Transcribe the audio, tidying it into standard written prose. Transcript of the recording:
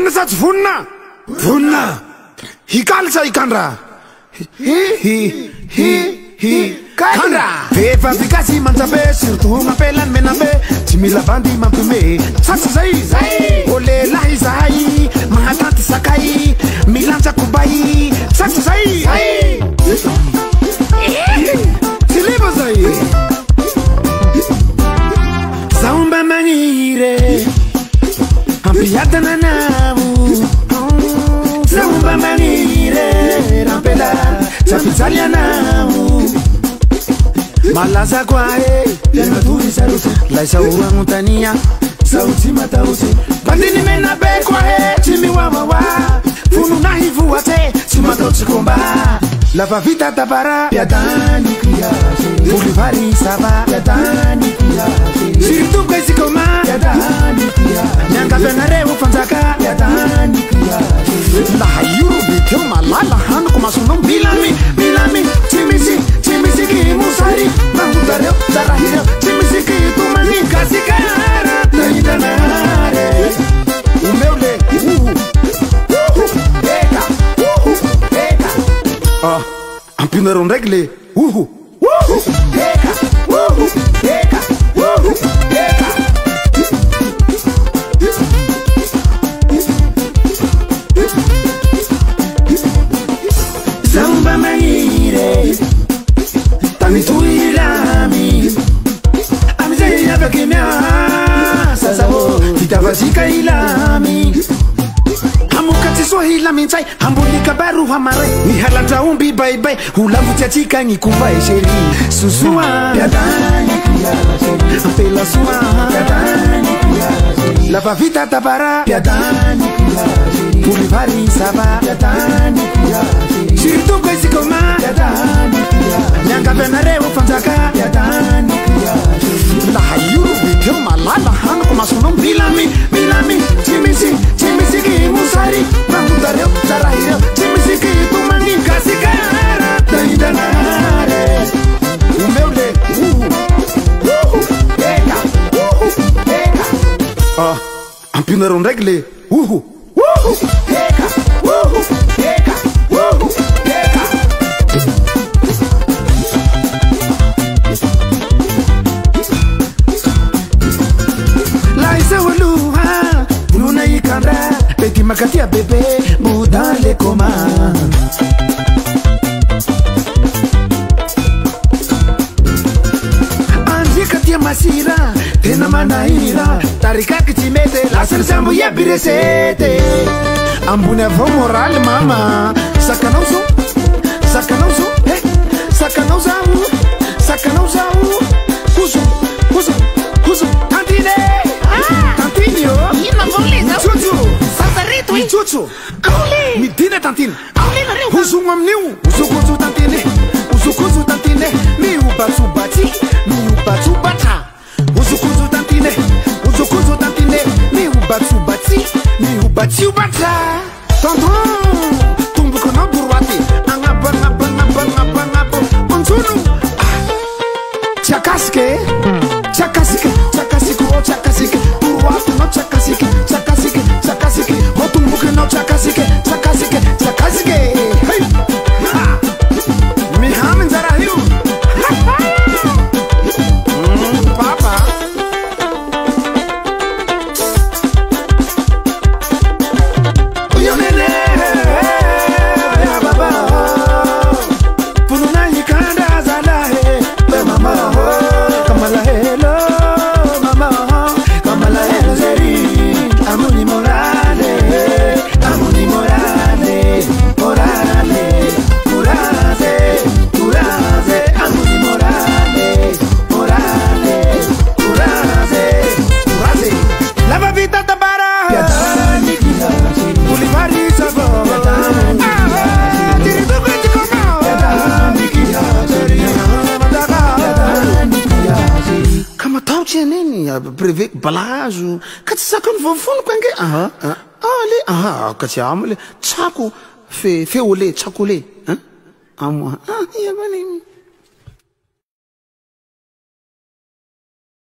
Vonina sa tsy vonina? Vonina. Hikaly sa hikandra? Kandra. Vehivavy gasy manjabe surtout mampelany menabe tsy mila bandy mampime tsatsa zay o lehilahy zahay magnatanty sakay milanja kobay tsatsa zay tsy liva zay zaho mba magnire ampiadana anao zaho mba magnire rampela tsapijaly anao malaza kwa tena turi sarusi laisa urangutania sauti matausi bandini mena be kwa chimi wa funu na hivu wate simatausi komba lava vita tabara piadani kriasi ulivari saba piadani kriasi siritu kwezi koma piadani kriasi nyanga venare ufanzaka piadani kriasi la hayuru bityo malala hanu kumasunom bilami chimisi kimusari mangudareo zarahireo chimisiki tumani kasikara naidanare umeule eka ampinaro ndraiky le eka zamba manire tuilami amizei avakemia sasao vitavazika ilami hamukati swahilami ntsai hambulika baru hamare mihalatra umbi baibai hulavutiatika ngikuva esheri susua yadani kuyasheri ampela sua yadani kuyasheri lava vita tabara yadani kuyasheri pulivari saba yadani kuyasheri shiritu kwesikoma yadani nyanga venare ufanzaka yadani kriasi la hayuru bityo malala hanu kumasunom bilami chimisi kimusari mangudareo zarahireo chimisi kitumani kasikara daidanare umeule eka ampinaro ndraiky le eka makatia bebe budale koma anje katia masira tena manaira tarika kitimete la sersambu ya biresete ambune vo moral mama sakanauso kusu tantine tantinio ina voleza Chuchu, mi dine tantine. Usu mamniu, usu tantine. Mi ubatsu bata. Usu tantine. Mi ubatsu bata. Tonton, tumbu kono burwati. Angaba. Onsunu. Chakaske. Burwati no chakasike. No chakasike. Hey, mi hamen zarahiu. Papa. Uyo nene, ya baba. Pununa yikanda zalahe, be mama. Kamala hello, mama. Kamala hello zeri, amuni morale. Privé balazo katsy sakany vovony koa nge le katsy amle tsako fe ole tsako le amo